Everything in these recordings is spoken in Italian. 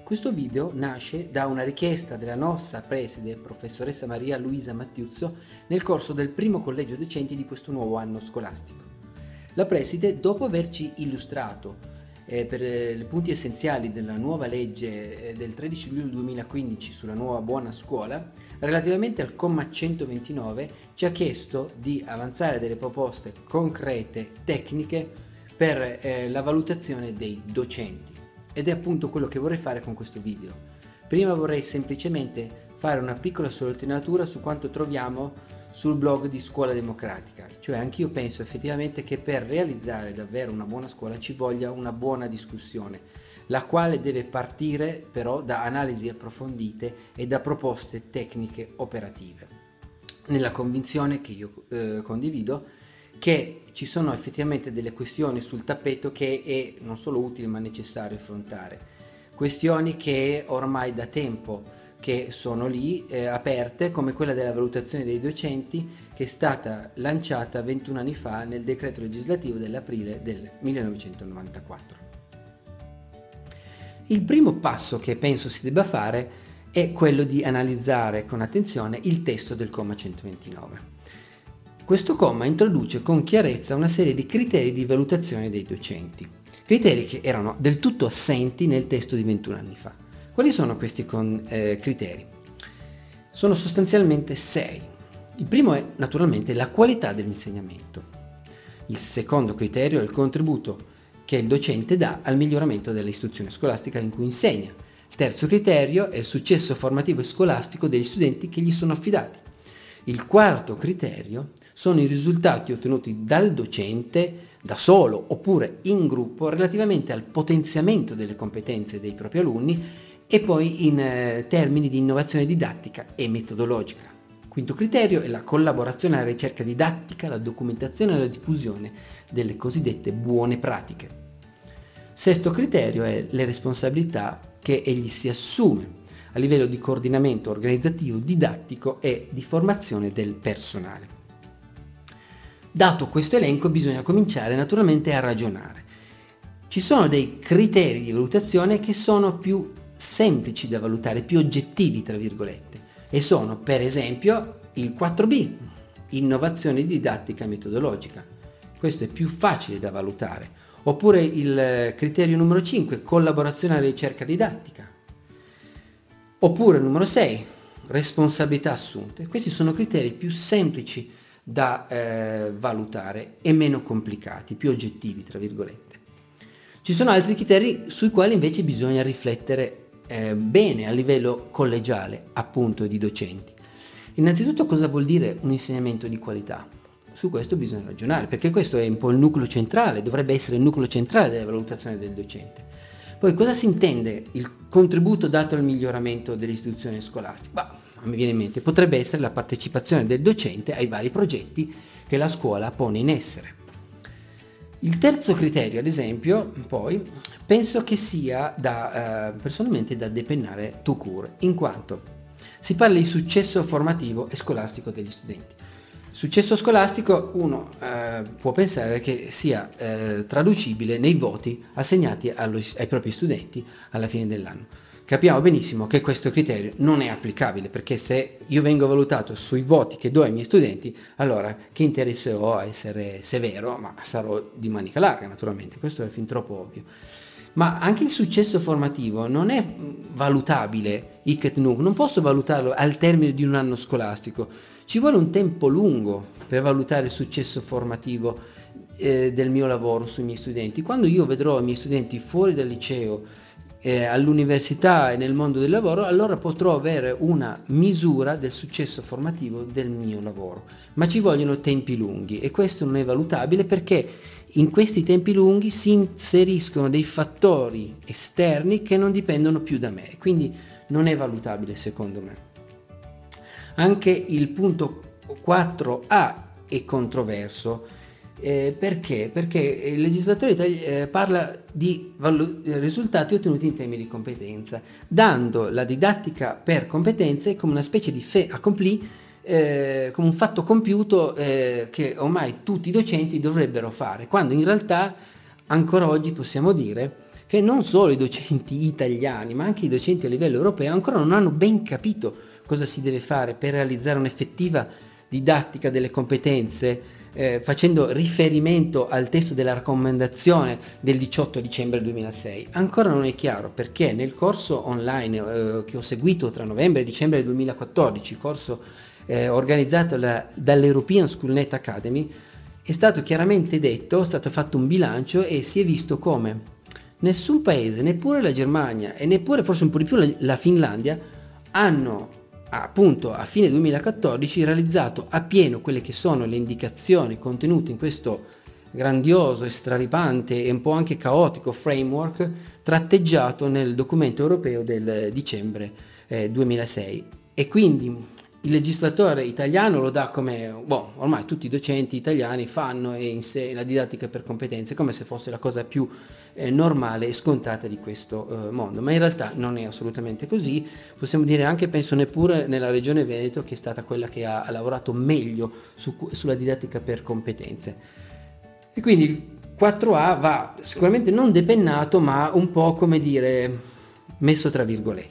Questo video nasce da una richiesta della nostra preside, professoressa Maria Luisa Mattiuzzo, nel corso del primo collegio docenti di questo nuovo anno scolastico. La preside, dopo averci illustrato per i punti essenziali della nuova legge del 13 luglio 2015 sulla nuova buona scuola, relativamente al comma 129 ci ha chiesto di avanzare delle proposte concrete, tecniche, per la valutazione dei docenti. Ed è appunto quello che vorrei fare con questo video. Prima vorrei semplicemente fare una piccola sottolineatura su quanto troviamo sul blog di Scuola Democratica, cioè anch'io penso effettivamente che per realizzare davvero una buona scuola ci voglia una buona discussione, la quale deve partire però da analisi approfondite e da proposte tecniche operative, nella convinzione che io condivido che ci sono effettivamente delle questioni sul tappeto che è non solo utile ma necessario affrontare, questioni che ormai da tempo che sono lì aperte, come quella della valutazione dei docenti, che è stata lanciata 21 anni fa nel decreto legislativo dell'aprile del 1994. Il primo passo che penso si debba fare è quello di analizzare con attenzione il testo del comma 129. Questo comma introduce con chiarezza una serie di criteri di valutazione dei docenti, criteri che erano del tutto assenti nel testo di 21 anni fa. Quali sono questi criteri? Sono sostanzialmente 6. Il primo è naturalmente la qualità dell'insegnamento. Il secondo criterio è il contributo che il docente dà al miglioramento dell'istruzione scolastica in cui insegna. Il terzo criterio è il successo formativo e scolastico degli studenti che gli sono affidati. Il quarto criterio sono i risultati ottenuti dal docente da solo oppure in gruppo relativamente al potenziamento delle competenze dei propri alunni e poi in termini di innovazione didattica e metodologica. Quinto criterio è la collaborazione alla ricerca didattica, la documentazione e la diffusione delle cosiddette buone pratiche. Sesto criterio è le responsabilità che egli si assume a livello di coordinamento organizzativo, didattico e di formazione del personale. Dato questo elenco bisogna cominciare naturalmente a ragionare. Ci sono dei criteri di valutazione che sono più semplici da valutare, più oggettivi tra virgolette, e sono per esempio il 4B, innovazione didattica e metodologica. Questo è più facile da valutare. Oppure il criterio numero 5, collaborazione alla ricerca didattica. Oppure il numero 6, responsabilità assunte. Questi sono criteri più semplici da valutare e meno complicati, più oggettivi tra virgolette. Ci sono altri criteri sui quali invece bisogna riflettere bene a livello collegiale, appunto di docenti. Innanzitutto cosa vuol dire un insegnamento di qualità? Su questo bisogna ragionare, perché questo è un po' il nucleo centrale, dovrebbe essere il nucleo centrale della valutazione del docente. Poi cosa si intende il contributo dato al miglioramento dell'istituzione scolastica? Mi viene in mente, potrebbe essere la partecipazione del docente ai vari progetti che la scuola pone in essere. Il terzo criterio, ad esempio, poi, penso che sia personalmente da depennare tout court, in quanto si parla di successo formativo e scolastico degli studenti. Successo scolastico uno può pensare che sia traducibile nei voti assegnati ai propri studenti alla fine dell'anno. Capiamo benissimo che questo criterio non è applicabile, perché se io vengo valutato sui voti che do ai miei studenti, allora che interesse ho a essere severo, ma sarò di manica larga naturalmente, questo è fin troppo ovvio. Ma anche il successo formativo non è valutabile hic et nunc, non posso valutarlo al termine di un anno scolastico, ci vuole un tempo lungo per valutare il successo formativo del mio lavoro sui miei studenti. Quando io vedrò i miei studenti fuori dal liceo, all'università e nel mondo del lavoro, allora potrò avere una misura del successo formativo del mio lavoro, ma ci vogliono tempi lunghi e questo non è valutabile perché in questi tempi lunghi si inseriscono dei fattori esterni che non dipendono più da me, quindi non è valutabile secondo me. Anche il punto 4A è controverso. Perché? Perché il legislatore parla di risultati ottenuti in termini di competenza, dando la didattica per competenze come una specie di fait accompli, come un fatto compiuto che ormai tutti i docenti dovrebbero fare, quando in realtà ancora oggi possiamo dire che non solo i docenti italiani, ma anche i docenti a livello europeo ancora non hanno ben capito cosa si deve fare per realizzare un'effettiva didattica delle competenze, facendo riferimento al testo della raccomandazione del 18 dicembre 2006. Ancora non è chiaro perché nel corso online che ho seguito tra novembre e dicembre 2014, corso organizzato dall'European SchoolNet Academy, è stato chiaramente detto, è stato fatto un bilancio e si è visto come nessun paese, neppure la Germania e neppure forse un po' di più la Finlandia, hanno appunto a fine 2014 realizzato appieno quelle che sono le indicazioni contenute in questo grandioso e straripante e un po' anche caotico framework tratteggiato nel documento europeo del dicembre 2006. E quindi il legislatore italiano lo dà come, ormai tutti i docenti italiani fanno la didattica per competenze, come se fosse la cosa più normale e scontata di questo mondo, ma in realtà non è assolutamente così. Possiamo dire anche, penso neppure nella regione Veneto, che è stata quella che ha lavorato meglio sulla didattica per competenze. E quindi il 4A va sicuramente non depennato, ma un po', come dire, messo tra virgolette.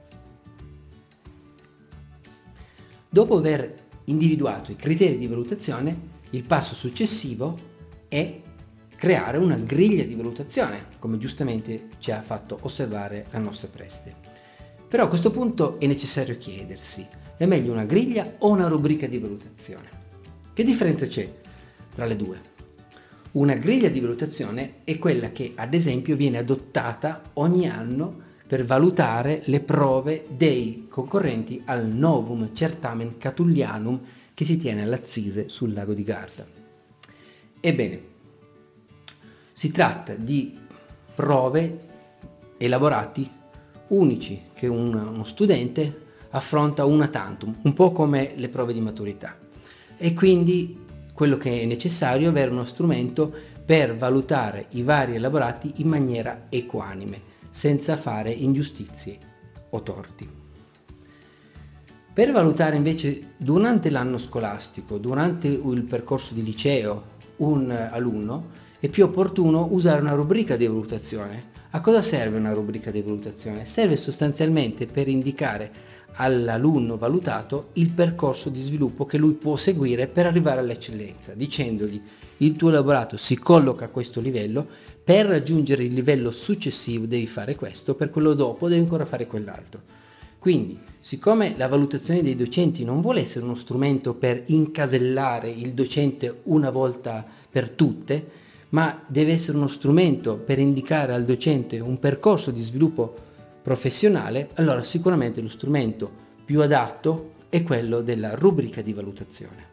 Dopo aver individuato i criteri di valutazione, il passo successivo è creare una griglia di valutazione, come giustamente ci ha fatto osservare la nostra preside. Però a questo punto è necessario chiedersi, è meglio una griglia o una rubrica di valutazione? Che differenza c'è tra le due? Una griglia di valutazione è quella che, ad esempio, viene adottata ogni anno per valutare le prove dei concorrenti al Novum Certamen Catullianum che si tiene all'Assise sul lago di Garda. Ebbene, si tratta di prove, elaborati unici che uno studente affronta una tantum, un po' come le prove di maturità. E quindi quello che è necessario è avere uno strumento per valutare i vari elaborati in maniera equanime, senza fare ingiustizie o torti. Per valutare invece durante l'anno scolastico, durante il percorso di liceo, un alunno, è più opportuno usare una rubrica di valutazione. A cosa serve una rubrica di valutazione? Serve sostanzialmente per indicare all'alunno valutato il percorso di sviluppo che lui può seguire per arrivare all'eccellenza, dicendogli: il tuo elaborato si colloca a questo livello, per raggiungere il livello successivo devi fare questo, per quello dopo devi ancora fare quell'altro. Quindi, siccome la valutazione dei docenti non vuole essere uno strumento per incasellare il docente una volta per tutte, ma deve essere uno strumento per indicare al docente un percorso di sviluppo professionale, allora sicuramente lo strumento più adatto è quello della rubrica di valutazione.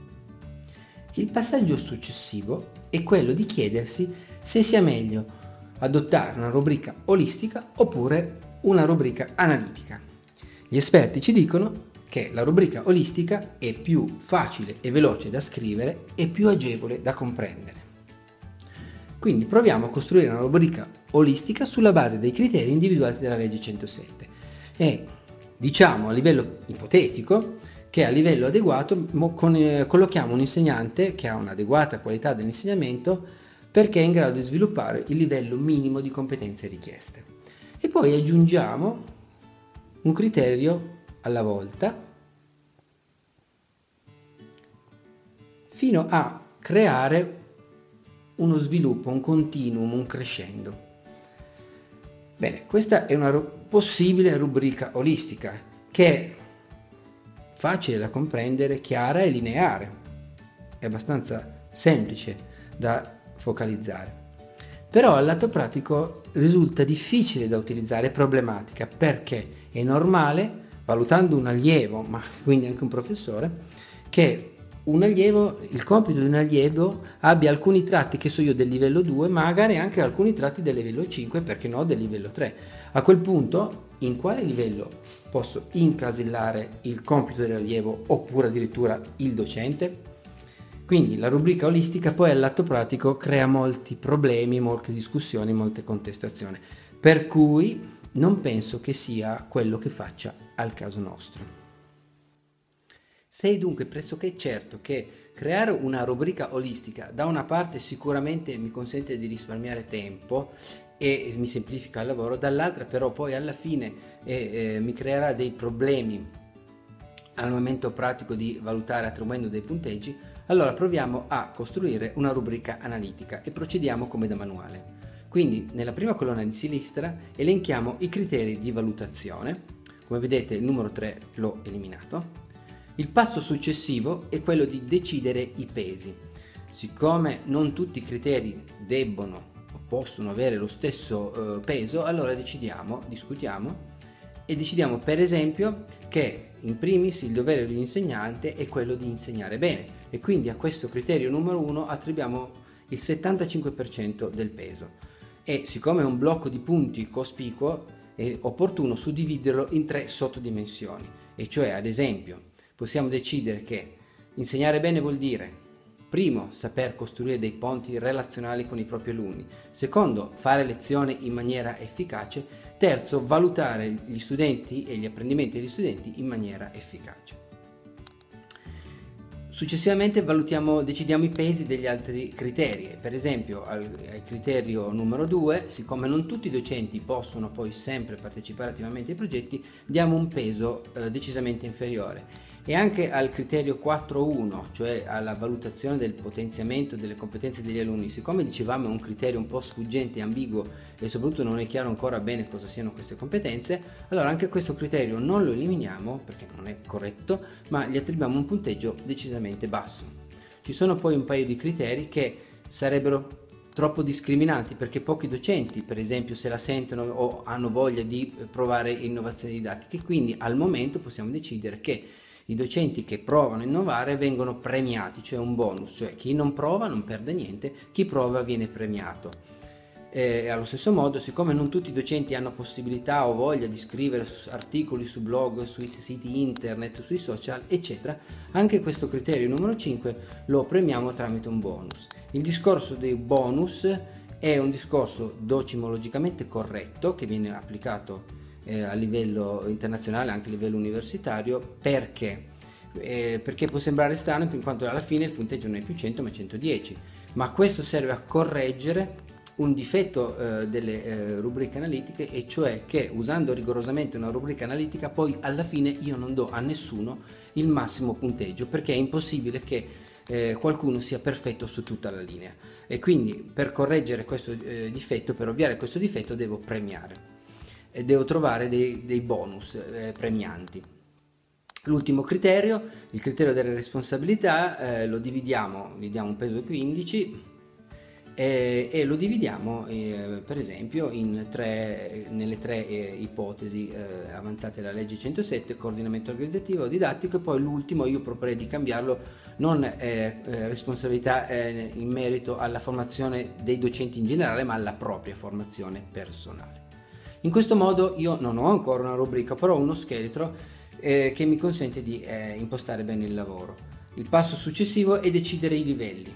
Il passaggio successivo è quello di chiedersi se sia meglio adottare una rubrica olistica oppure una rubrica analitica. Gli esperti ci dicono che la rubrica olistica è più facile e veloce da scrivere e più agevole da comprendere. Quindi proviamo a costruire una rubrica olistica sulla base dei criteri individuati dalla legge 107 e diciamo a livello ipotetico che a livello adeguato collochiamo un insegnante che ha un'adeguata qualità dell'insegnamento perché è in grado di sviluppare il livello minimo di competenze richieste. E poi aggiungiamo un criterio alla volta fino a creare uno sviluppo, un continuum, un crescendo. Bene, questa è una possibile rubrica olistica che è facile da comprendere, chiara e lineare, è abbastanza semplice da focalizzare. Però al lato pratico risulta difficile da utilizzare, problematica, perché è normale, valutando un allievo, ma quindi anche un professore, che il compito di un allievo abbia alcuni tratti, che so io, del livello 2, magari anche alcuni tratti del livello 5, perché no, del livello 3. A quel punto, in quale livello posso incasellare il compito dell'allievo oppure addirittura il docente? Quindi la rubrica olistica poi all'atto pratico crea molti problemi, molte discussioni, molte contestazioni, per cui non penso che sia quello che faccia al caso nostro. Sei dunque pressoché certo che Creare una rubrica olistica da una parte sicuramente mi consente di risparmiare tempo e mi semplifica il lavoro, dall'altra però poi alla fine mi creerà dei problemi al momento pratico di valutare attribuendo dei punteggi. Allora proviamo a costruire una rubrica analitica e procediamo come da manuale. Quindi nella prima colonna di sinistra elenchiamo i criteri di valutazione. Come vedete il numero 3 l'ho eliminato. Il passo successivo è quello di decidere i pesi. Siccome non tutti i criteri debbono o possono avere lo stesso peso, allora discutiamo e decidiamo per esempio che in primis il dovere dell'insegnante è quello di insegnare bene e quindi a questo criterio numero 1 attribuiamo il 75% del peso e siccome è un blocco di punti cospicuo è opportuno suddividerlo in 3 sottodimensioni, e cioè ad esempio possiamo decidere che insegnare bene vuol dire: primo, saper costruire dei ponti relazionali con i propri alunni; secondo, fare lezione in maniera efficace; terzo, valutare gli studenti e gli apprendimenti degli studenti in maniera efficace. Successivamente decidiamo i pesi degli altri criteri. Per esempio al criterio numero 2, siccome non tutti i docenti possono poi sempre partecipare attivamente ai progetti, diamo un peso decisamente inferiore. E anche al criterio 4.1, cioè alla valutazione del potenziamento delle competenze degli alunni, siccome dicevamo è un criterio un po' sfuggente e ambiguo e soprattutto non è chiaro ancora bene cosa siano queste competenze, allora anche questo criterio non lo eliminiamo perché non è corretto, ma gli attribuiamo un punteggio decisamente basso. Ci sono poi un paio di criteri che sarebbero troppo discriminanti perché pochi docenti per esempio se la sentono o hanno voglia di provare innovazioni didattiche, quindi al momento possiamo decidere che i docenti che provano a innovare vengono premiati, cioè un bonus, cioè chi non prova non perde niente, chi prova viene premiato. Allo stesso modo, siccome non tutti i docenti hanno possibilità o voglia di scrivere articoli su blog, sui siti internet, sui social, eccetera, anche questo criterio numero 5 lo premiamo tramite un bonus. Il discorso dei bonus è un discorso docimologicamente corretto che viene applicato a livello internazionale, anche a livello universitario. Perché può sembrare strano in quanto alla fine il punteggio non è più 100 ma 110, ma questo serve a correggere un difetto delle rubriche analitiche, e cioè che usando rigorosamente una rubrica analitica poi alla fine io non do a nessuno il massimo punteggio, perché è impossibile che qualcuno sia perfetto su tutta la linea, e quindi per correggere questo difetto, per ovviare questo difetto, devo premiare. Devo trovare dei bonus premianti. L'ultimo criterio, il criterio delle responsabilità, lo dividiamo, gli diamo un peso di 15 e lo dividiamo per esempio nelle tre ipotesi avanzate dalla legge 107, coordinamento organizzativo, didattico, e poi l'ultimo io proporrei di cambiarlo, non responsabilità in merito alla formazione dei docenti in generale, ma alla propria formazione personale. In questo modo io non ho ancora una rubrica, però ho uno scheletro che mi consente di impostare bene il lavoro. Il passo successivo è decidere i livelli.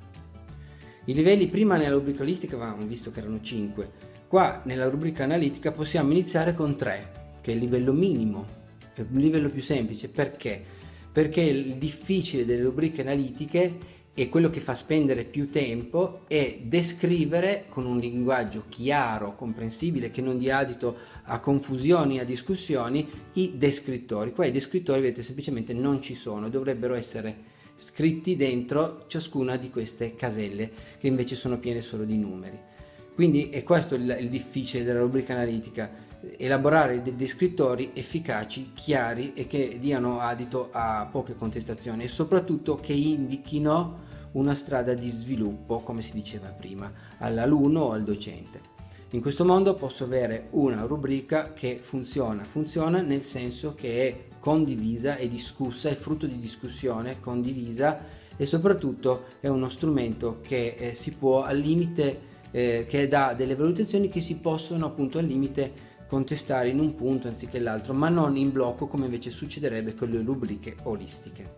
I livelli prima nella rubrica olistica avevamo visto che erano 5, qua nella rubrica analitica possiamo iniziare con 3, che è il livello minimo, è un livello più semplice. Perché? Perché il difficile delle rubriche analitiche e quello che fa spendere più tempo è descrivere con un linguaggio chiaro, comprensibile, che non dia adito a confusioni, a discussioni, i descrittori. Qua i descrittori, vedete, semplicemente non ci sono, dovrebbero essere scritti dentro ciascuna di queste caselle, che invece sono piene solo di numeri. Quindi è questo il difficile della rubrica analitica: elaborare dei descrittori efficaci, chiari e che diano adito a poche contestazioni, e soprattutto che indichino una strada di sviluppo, come si diceva prima, all'alunno o al docente. In questo modo posso avere una rubrica che funziona nel senso che è condivisa e discussa, è frutto di discussione condivisa, e soprattutto è uno strumento che si può al limite, che dà delle valutazioni che si possono appunto al limite contestare in un punto anziché l'altro, ma non in blocco come invece succederebbe con le rubriche olistiche.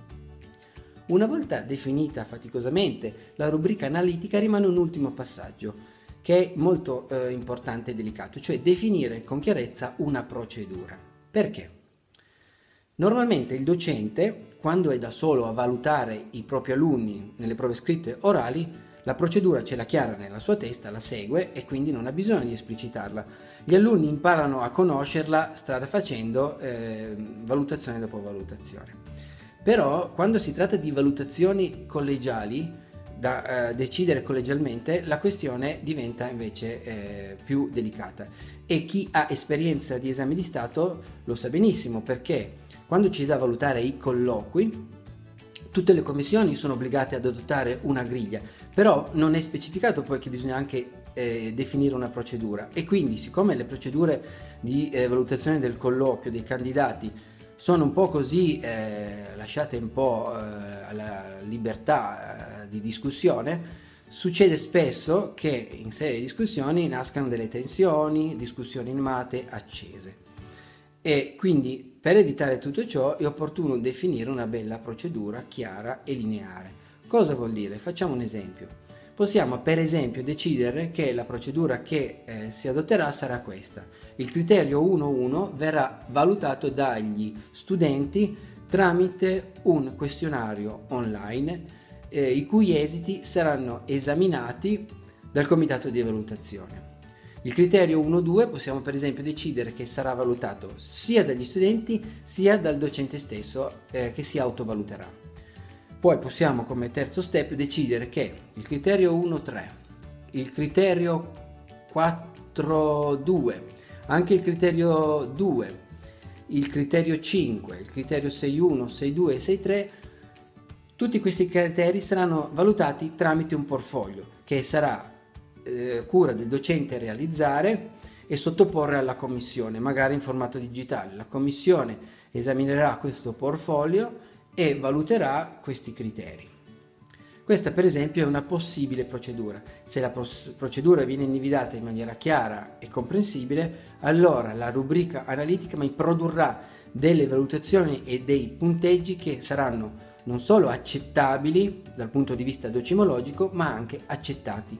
Una volta definita faticosamente la rubrica analitica, rimane un ultimo passaggio che è molto importante e delicato, cioè definire con chiarezza una procedura. Perché? Normalmente il docente, quando è da solo a valutare i propri alunni nelle prove scritte orali, la procedura ce l'ha chiara nella sua testa, la segue e quindi non ha bisogno di esplicitarla. Gli alunni imparano a conoscerla strada facendo, valutazione dopo valutazione. Però quando si tratta di valutazioni collegiali, da decidere collegialmente, la questione diventa invece più delicata, e chi ha esperienza di esami di Stato lo sa benissimo, perché quando ci da valutare i colloqui, tutte le commissioni sono obbligate ad adottare una griglia, però non è specificato poi che bisogna anche definire una procedura, e quindi siccome le procedure di valutazione del colloquio dei candidati sono un po' così lasciate un po' alla libertà di discussione, succede spesso che in sede di discussioni nascano delle tensioni, discussioni animate, accese. E quindi per evitare tutto ciò è opportuno definire una bella procedura chiara e lineare. Cosa vuol dire? Facciamo un esempio. Possiamo per esempio decidere che la procedura che si adotterà sarà questa. Il criterio 1.1 verrà valutato dagli studenti tramite un questionario online i cui esiti saranno esaminati dal comitato di valutazione. Il criterio 1.2 possiamo per esempio decidere che sarà valutato sia dagli studenti sia dal docente stesso che si autovaluterà. Poi possiamo come terzo step decidere che il criterio 1.3, il criterio 4.2, anche il criterio 2, il criterio 5, il criterio 6.1, 6.2 e 6.3, tutti questi criteri saranno valutati tramite un portfolio che sarà cura del docente realizzare e sottoporre alla commissione, magari in formato digitale. La commissione esaminerà questo portfolio e valuterà questi criteri. Questa per esempio è una possibile procedura. Se la procedura viene individuata in maniera chiara e comprensibile, allora la rubrica analitica produrrà delle valutazioni e dei punteggi che saranno non solo accettabili dal punto di vista docimologico, ma anche accettati.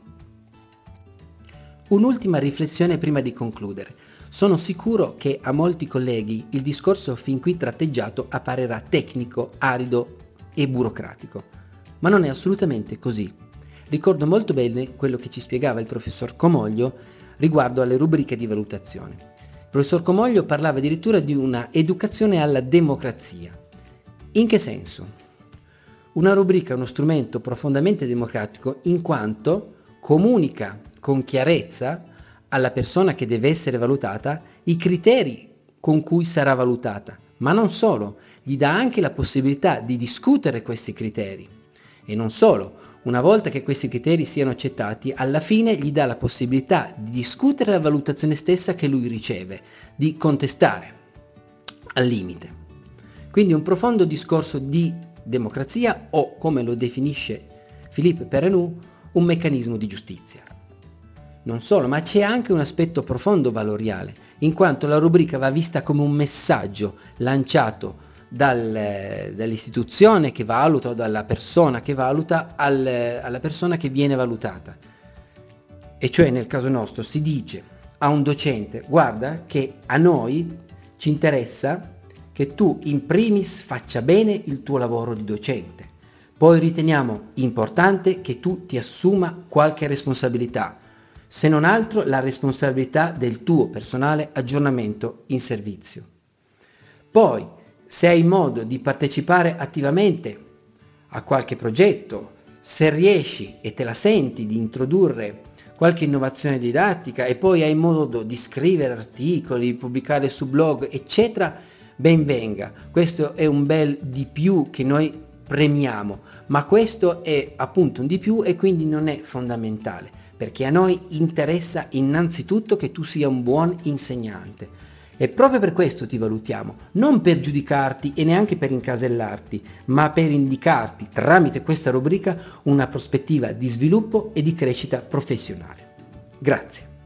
Un'ultima riflessione prima di concludere. Sono sicuro che a molti colleghi il discorso fin qui tratteggiato apparirà tecnico, arido e burocratico, ma non è assolutamente così. Ricordo molto bene quello che ci spiegava il professor Comoglio riguardo alle rubriche di valutazione. Il professor Comoglio parlava addirittura di una educazione alla democrazia. In che senso? Una rubrica è uno strumento profondamente democratico in quanto comunica con chiarezza alla persona che deve essere valutata i criteri con cui sarà valutata, ma non solo, gli dà anche la possibilità di discutere questi criteri. E non solo, una volta che questi criteri siano accettati, alla fine gli dà la possibilità di discutere la valutazione stessa che lui riceve, di contestare al limite. Quindi un profondo discorso di democrazia o, come lo definisce Philippe Perrineau, un meccanismo di giustizia. Non solo, ma c'è anche un aspetto profondo valoriale, in quanto la rubrica va vista come un messaggio lanciato dall'istituzione che valuta o dalla persona che valuta alla persona che viene valutata. E cioè nel caso nostro si dice a un docente: guarda che a noi ci interessa che tu in primis faccia bene il tuo lavoro di docente, poi riteniamo importante che tu ti assuma qualche responsabilità, se non altro la responsabilità del tuo personale aggiornamento in servizio. Poi, se hai modo di partecipare attivamente a qualche progetto, se riesci e te la senti di introdurre qualche innovazione didattica e poi hai modo di scrivere articoli, pubblicare su blog, eccetera, ben venga. Questo è un bel di più che noi premiamo, ma questo è appunto un di più e quindi non è fondamentale, perché a noi interessa innanzitutto che tu sia un buon insegnante. E proprio per questo ti valutiamo, non per giudicarti e neanche per incasellarti, ma per indicarti tramite questa rubrica una prospettiva di sviluppo e di crescita professionale. Grazie.